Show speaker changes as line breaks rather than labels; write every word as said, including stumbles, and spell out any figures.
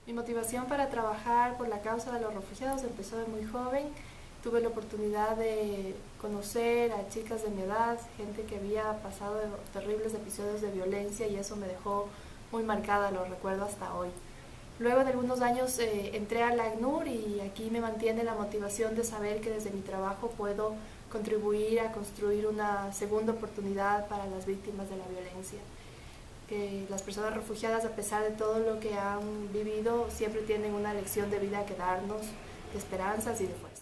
Mi motivación para trabajar por la causa de los refugiados empezó de muy joven. Tuve la oportunidad de conocer a chicas de mi edad, gente que había pasado terribles episodios de violencia, y eso me dejó muy marcada, lo recuerdo hasta hoy. Luego de algunos años eh, entré a la ACNUR, y aquí me mantiene la motivación de saber que desde mi trabajo puedo contribuir a construir una segunda oportunidad para las víctimas de la violencia. Que las personas refugiadas, a pesar de todo lo que han vivido, siempre tienen una lección de vida que darnos, de esperanzas y de fuerza.